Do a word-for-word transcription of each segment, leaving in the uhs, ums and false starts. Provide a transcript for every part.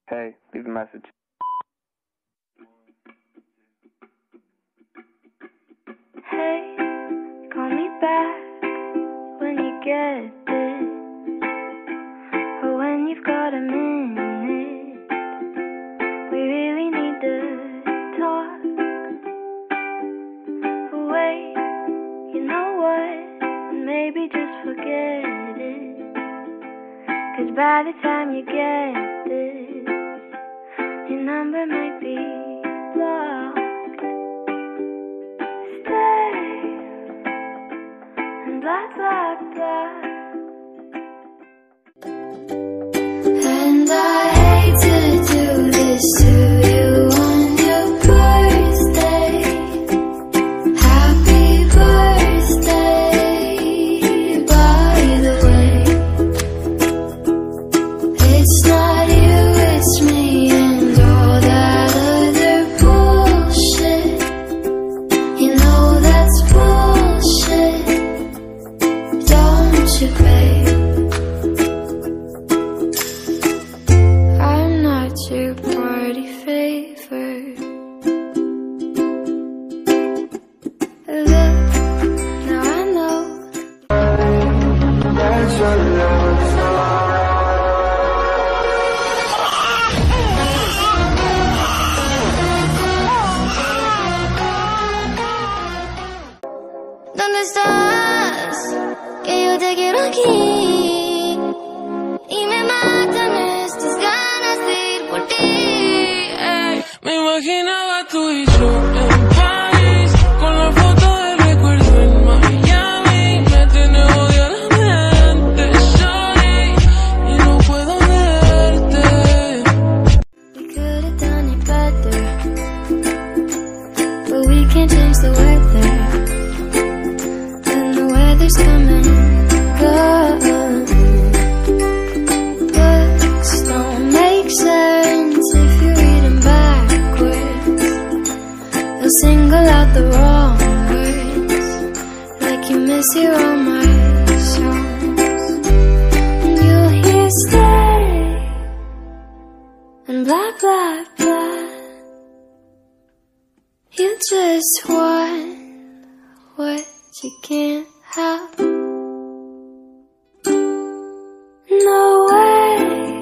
Hey, leave a message. Hey, call me back when you get this, or when you've got a minute. We really need to talk. Wait, you know what? Maybe just forget it. 'Cause by the time you get this, your number might be blocked. Stay and blah blah blah. And I hate to do this to you on your birthday. Happy birthday, by the way. It's not you, it's me and all that other bullshit. You know that's bullshit, don't you, babe? I'm not your party favor. Look, now I know. ¿Dónde estás? Que yo te quiero aquí. Y me matan estas ganas de ir por ti. Ey. Me imaginaba tú y yo en París, con la foto del recuerdo en Miami. Me tiene odio la mente, shawty, y no puedo verte. We could have done it better, but we can't change the weather. And the weather's coming, good. Books don't make sense if you read them backwards. They'll single out the wrong words, like you mishear all my songs. And you'll hear stay and blah blah blah. You just want what you can't have. No way.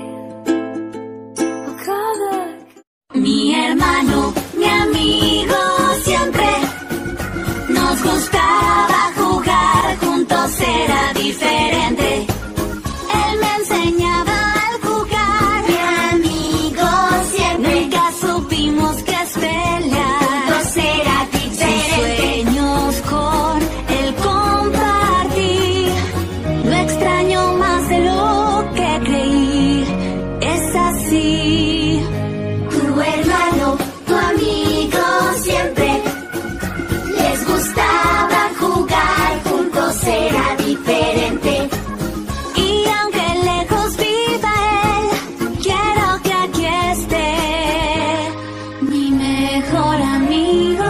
I'll call back. Mi hermano, mi amigo, siempre nos gustaba jugar juntos, era diferente. Él me enseñaba a jugar. Mi amigo, siempre nunca supimos que es pelear. Juntos era diferente. Sus sueños con él compartir. Lo extraño más de lo que creí. Es así. Tu hermano, tu amigo, siempre les gustaba jugar juntos, era diferente. Y aunque lejos viva él, quiero que aquí esté mi mejor amigo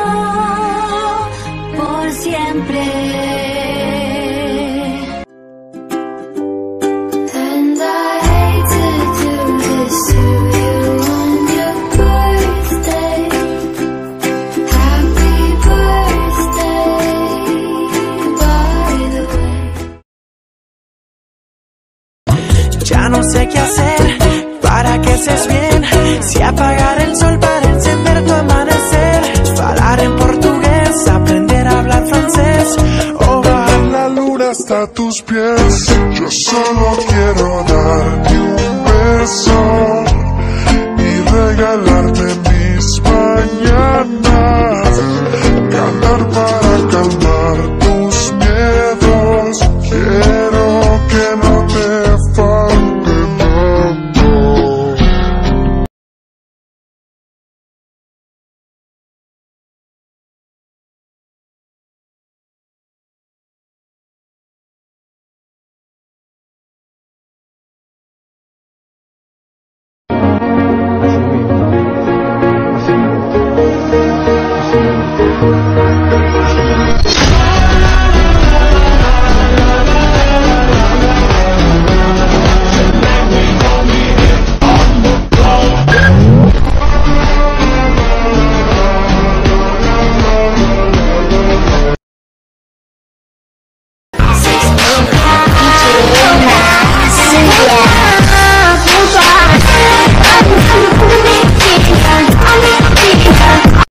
por siempre. And I hate to do this to you on your birthday. Happy birthday, by the way. Ya no sé qué hacer para que estés bien. Si apagar el sol para encender tu amanecer. Falar en portugués, aprender a hablar francés. O bajar La luna hasta tus pies. Yo solo quiero